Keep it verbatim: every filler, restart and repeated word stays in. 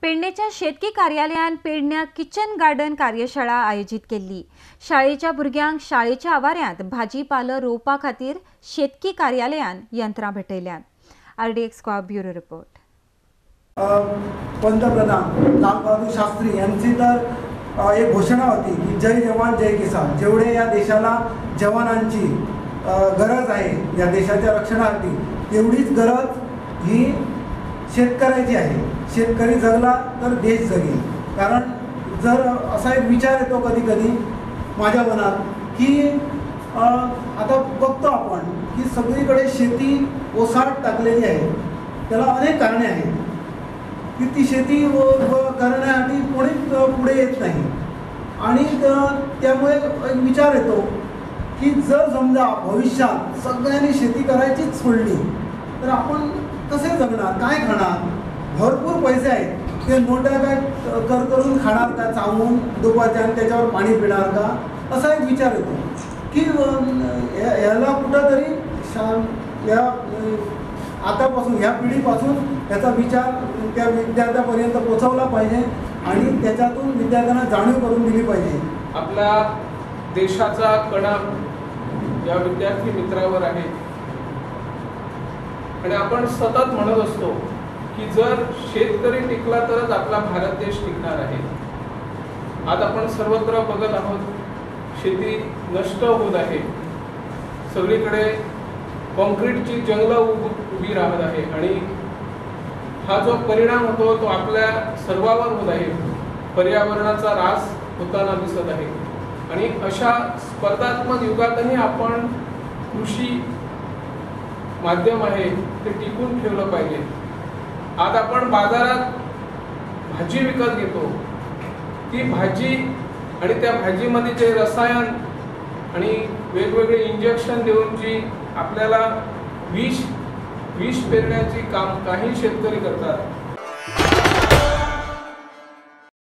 पेडणेच्या शेतकी कार्यालयान पेडण्या kitchen garden कार्यशाळा आयोजित केली। शाळेच्या भुरग्यांक शाळेच्या आवारांत भाजीपालो रोवपा खातीर शेतकी कार्यालयान यंत्रां भेटयल्यात। आरडीएक्स स्क्वाब ब्युरो रिपोर्ट। पंतप्रधान लाल बहादूर शास्त्री यांची तर एक घोषणा होती की जय जवान जय किसान। जेवढे या देशाला जवानांची गरज आहे या देशाच्या रक्षणासाठी, तेवढीच गरज ही शेतकऱ्याची आहे। शेतकरी जगला तर देश जगेल। कारण जर असा एक विचार येतो कधी कधी माझ्या मनात की आता बघतो आपण की सगळीकडे शेती ओसाड टाकलेली आहे। त्याला अनेक कारणे आहेत की ती शेती करण्यासाठी कोणीच पुढे येत नाही। आणि त्यामुळे एक विचार येतो की जर समजा भविष्यात सगळ्यांनी शेती करायचीच सोडली तर आपण कसे जगणार, काय खाणार? भरपूर पैसे आहेत, ते नोटा काय कर करून खाणार का, चावून दुपारच्या आणि त्याच्यावर पाणी पिणार का, असा एक विचार येतो की याला कुठंतरी शा या आतापासून ह्या पिढीपासून याचा विचार त्या विद्यार्थ्यापर्यंत पोहोचवला पाहिजे आणि त्याच्यातून विद्यार्थ्यांना जाणीव करून दिली पाहिजे। आपल्या देशाचा कणा या विद्यार्थी मित्रावर आहे आणि आपण सतत म्हणत असतो की जर शेतकरी टिकला तरच आपला भारत देश टिकणार आहे। आज आपण सर्वत्र बघत आहोत, शेती नष्ट होत आहे, सगळीकडे कॉन्क्रीटची जंगलं उभी राहत आहे आणि हा जो परिणाम होतो तो आपल्या सर्वांवर होत आहे। पर्यावरणाचा ऱ्हास होताना दिसत आहे आणि अशा स्पर्धात्मक युगातही आपण कृषी माध्यम आहे ते टिकून ठेवलं पाहिजे। आज आपण बाजारात भाजी विकत घेतो, ती भाजी आणि त्या भाजीमध्ये जे रसायन आणि वेगवेगळे इंजेक्शन देऊन जी आपल्याला विष विष पेरण्याची काम काही शेतकरी करतात,